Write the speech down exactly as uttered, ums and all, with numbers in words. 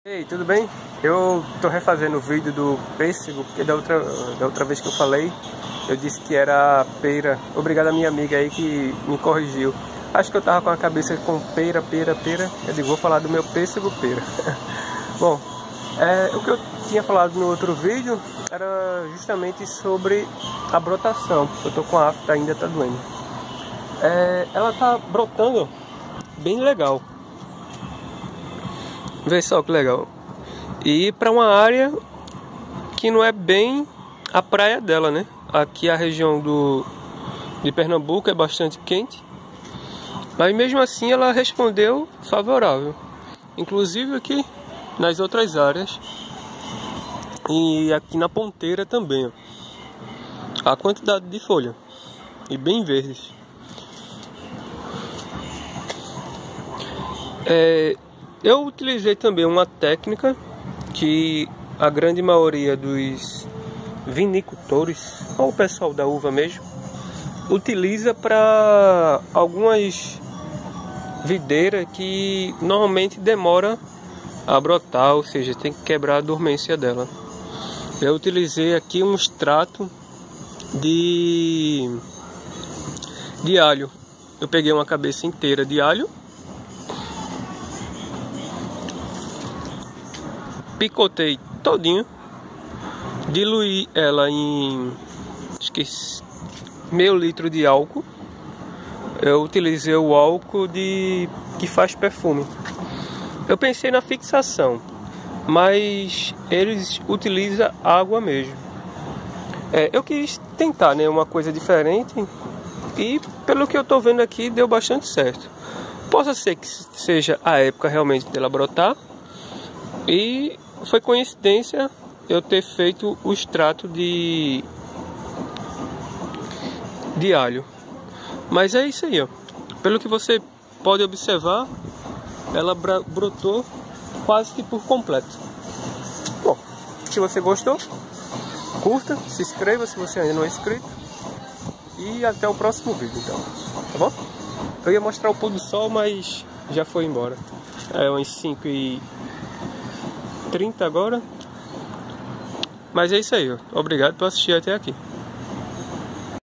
Ei, tudo bem? Eu tô refazendo o vídeo do pêssego, porque da outra, da outra vez que eu falei, eu disse que era pera. Obrigado a minha amiga aí que me corrigiu. Acho que eu tava com a cabeça com pera, pera, pera. Eu digo, vou falar do meu pêssego, pera. Bom, é, o que eu tinha falado no outro vídeo era justamente sobre a brotação. Eu tô com a afta ainda, tá doendo. É, ela tá brotando bem legal. Vê só que legal. E para uma área que não é bem a praia dela, né? Aqui a região do de Pernambuco é bastante quente, mas mesmo assim ela respondeu favorável. Inclusive aqui nas outras áreas e aqui na ponteira também, ó. A quantidade de folha e bem verdes. É, eu utilizei também uma técnica que a grande maioria dos vinicultores, ou o pessoal da uva mesmo, utiliza para algumas videiras que normalmente demora a brotar, ou seja, tem que quebrar a dormência dela. Eu utilizei aqui um extrato de, de alho. Eu peguei uma cabeça inteira de alho, picotei todinho, diluí ela em esqueci, meio litro de álcool. Eu utilizei o álcool de que faz perfume. Eu pensei na fixação, mas eles utilizam água mesmo. É, eu quis tentar, né, uma coisa diferente e pelo que eu tô vendo aqui deu bastante certo. Possa ser que seja a época realmente dela brotar e foi coincidência eu ter feito o extrato de de alho. Mas é isso aí, ó. Pelo que você pode observar, ela brotou quase que por completo. Bom, se você gostou, curta, se inscreva se você ainda não é inscrito. E até o próximo vídeo, então. Tá bom? Eu ia mostrar o pôr do sol, mas já foi embora. É umas cinco e trinta agora. Mas é isso aí, ó. Obrigado por assistir até aqui.